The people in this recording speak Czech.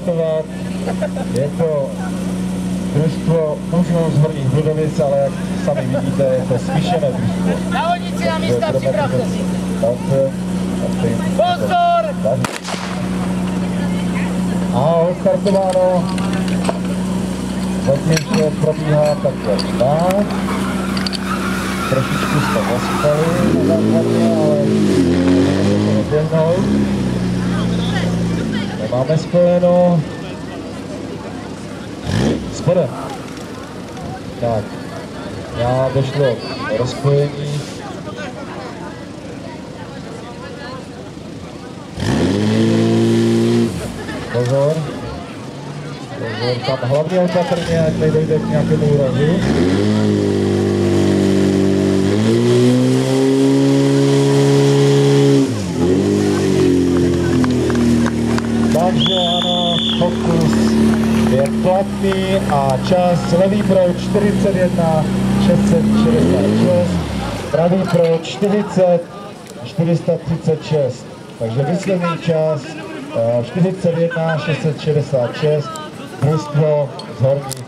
startovat. Je to družstvo mužů z Horních Budovic, ale jak sami vidíte, je to smíšené družstvo. Závodníci na místa, připravte si. Pozor! A odstartováno. Zatím vše probíhá takhle tak. Trošičku jsme zaspali na základně, ale můžeme to odběhnout. Nemáme spojeno. Spodem. Tak, já došlo k rozpojení. Pozor. Pozor, tam hlavně opatrně, ať nedojde k nějakému úrazu. Takže ano, fokus je platný a čas levý pro 41 666, pravý pro 40 436. Takže výsledný čas 41 666, družstvo z Horních